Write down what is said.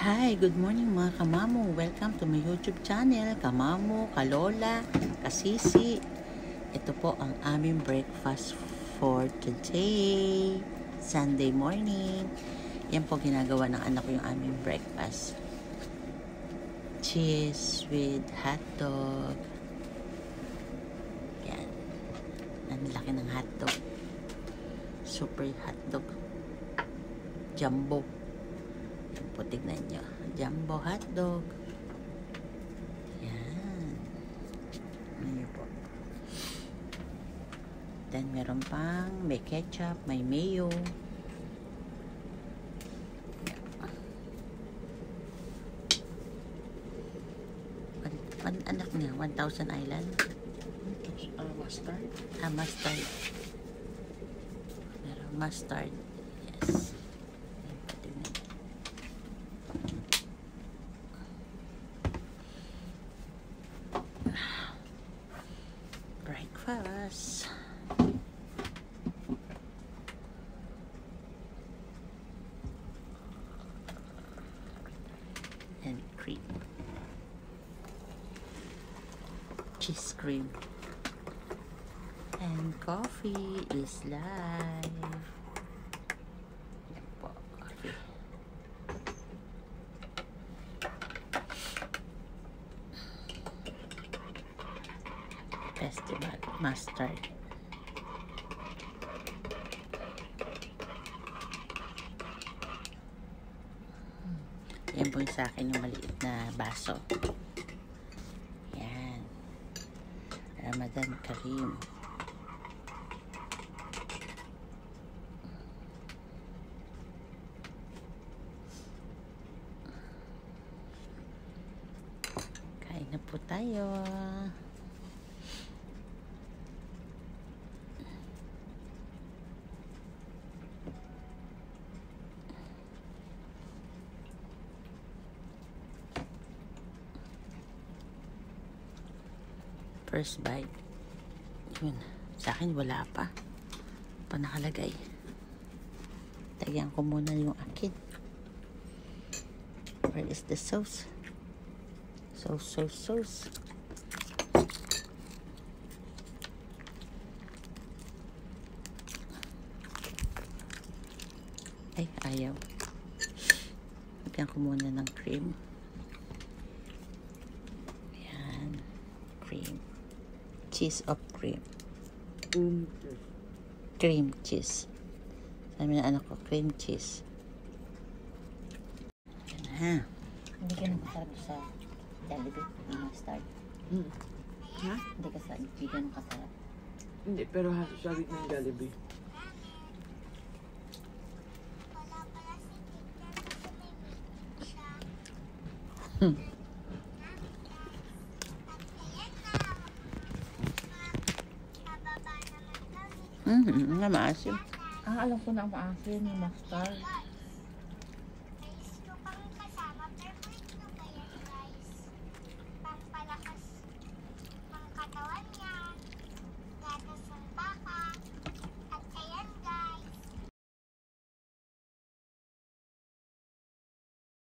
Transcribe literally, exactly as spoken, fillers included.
Hi, good morning mga kamamu. Welcome to my YouTube channel, Kamamu, Kalola, Kasisi. Ito po ang aming breakfast for today, Sunday morning. Yan po ginagawa ng anak ko yung aming breakfast. Cheese with hotdog. Yan. Ang laki ng hotdog. Super hotdog. Jumbo. Yan po, tignan nyo. Jumbo hotdog. Yan. Ano nyo po. Then, meron pang may ketchup, may mayo. Yan. An, an, anak niya, one thousand Island. Uh, mustard. Ah, mustard. Meron mustard. Yes. Breakfast. And cream. Cheese cream. And coffee is live. Yan po, coffee. Festival mustard. Yan po yung sa akin yung maliit na baso. Yan. Ramadan Kareem. Kain na po tayo. First bite. Yun. Sa akin wala pa. Pa nakalagay. Tagyan ko muna yung akin. Where is the sauce? Sauce, sauce, sauce. Ay, ayaw. Tagyan ko muna ng cream. Yan. Cream. Cheese of cream. Mm. Cream cheese. Sabi na anak ko, cream cheese. Yan ha. Hindi ka nakasarap sa Jollibee, yung mustard. Hmm. Ha? Hindi ka sa hindi ka nakasarap. Hindi, pero sabi ng Jollibee. Hmm. Mm-hmm. Nga maasim. Ah, alam ko na ang maasin, yung mustard.